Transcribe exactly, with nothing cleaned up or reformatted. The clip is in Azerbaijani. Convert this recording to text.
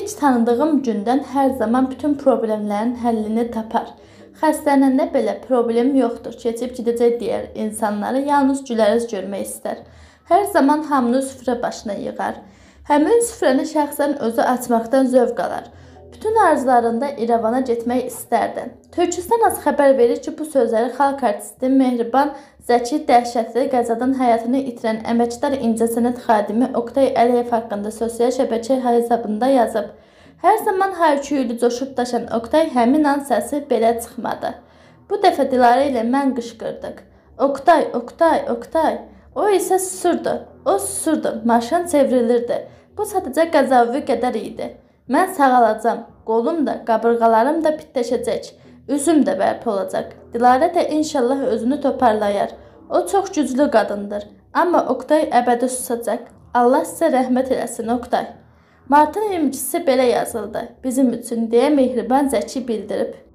Heç tanıdığım gündən hər zaman bütün problemlərin həllini tapar. Xəstələnəndə belə problem yoxdur, keçib gedəcək deyər insanları yalnız güləriz görmək istər. Hər zaman hamını süfrə başına yığar. Həmin süfrəni şəxsən özü açmaqdan zövq alar. Bütün arzularında İrəvana getmək istərdi. Türkistan az xəbər verir ki, bu sözləri xalq artisti, mehriban, zəki, dəhşətli qəzadan həyatını itirən əməkdar incəsənət xadimi Oqtay Əliyev haqqında sosial şəbəkə hesabında yazıb. Hər zaman hayküyüdü coşub daşan Oqtay həmin an səsi belə çıxmadı. Bu dəfə Dilarə ilə mən qışqırdıq. Oqtay, Oqtay, Oqtay. O isə susurdu. O susurdu. Maşın çevrilirdi. Bu sadəcə qəzavi qədər idi. Mən sağalacam. Qolum da, qabırğalarım da bitləşəcək. Üzüm də bərpa olacaq. Dilarə də inşallah özünü toparlayar. O çox güclü qadındır. Amma Oqtay əbədi susacaq. Allah sizə rəhmət eləsin, Oqtay. Martın iyirmi ikisi belə yazıldı. Bizim üçün deyə Mehriban Zəki bildirib.